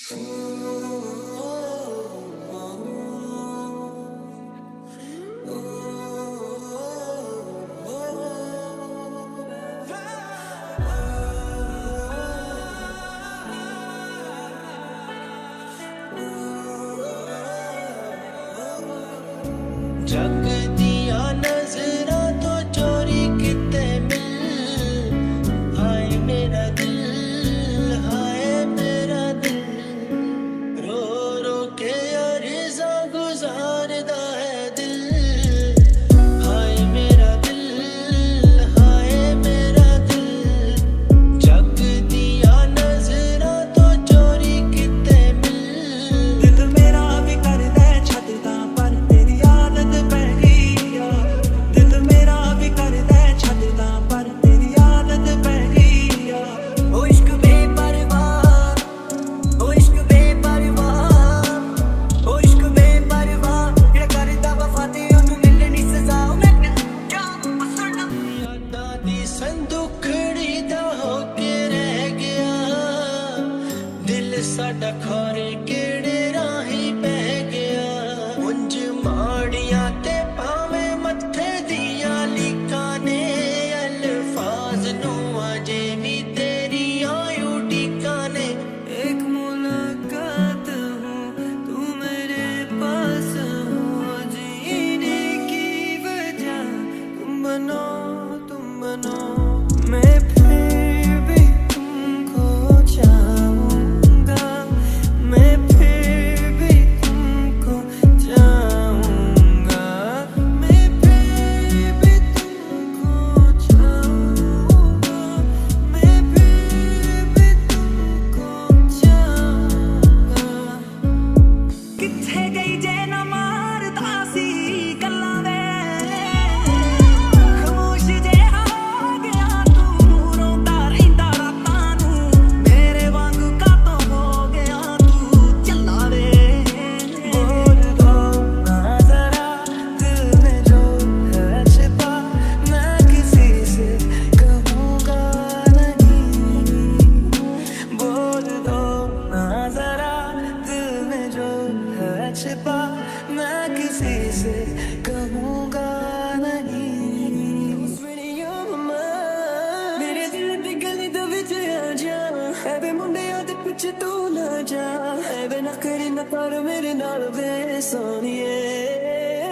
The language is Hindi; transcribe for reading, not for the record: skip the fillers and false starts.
जग दिया नजरा तो चोरी किते मिल, हाय मेरा दिल, हाय मेरा दिल, रो रो के अर्ज़ा गुजारदा है दिल, हाय मेरा दिल, हाय मेरा दिल, जग दिया नजरा तो चोरी किते मिल, दिल मेरा भी करदा छड्डदा पर तेरी आदत पै गई आ, दिल मेरा भी करदा छड्डदा पर तेरी आदत पै गई आ, ओ इश्क बेपरवाह, ओ इश्क बेपरवाह, ओ इश्क बेपरवाह, जेड़ा करदा वफा ते ओनू मिलनी सजा, मैं क्या सुना यादां दी संदूखड़ी दा होके रह गया, दिल साडा खोरे केड़े राही पै गया, उंज माड़ियां ते भावें मत्थे दियां लीकां ने, अल्फाज नू अजे भी तेरी आयु टीकां ने, एक मुलाकात हो तू मेरे पास हो, जीने की वजह तुम बनो, मैं फिर भी तुमको चाहूंगा, मैं फिर भी तुमको चाहूंगा, मैं फिर भी तुमको चाहूंगा, मैं फिर भी तुमको चाहूंगा। किथे गई जे ना मारदा सी गल्लां वे, खामोश जे हो गया तू, रोंदा रहिंदा रातां नू, मेरे वांगू कातों हो गया तू चला वे, बोल दो ना जरा दिल में जो है छिपा, मैं किसी से कहूँगा नहीं, बोल दो ना जरा दिल में जो है छिपा, मैं किसी से कहूँगा नहीं, मेरे दिल दी गली दे विच आ जा, ऐ वे मुंडियां दे पिछे तू ना जा, ऐ वे नखरे ना कर मेरे नाल वे सोनिए।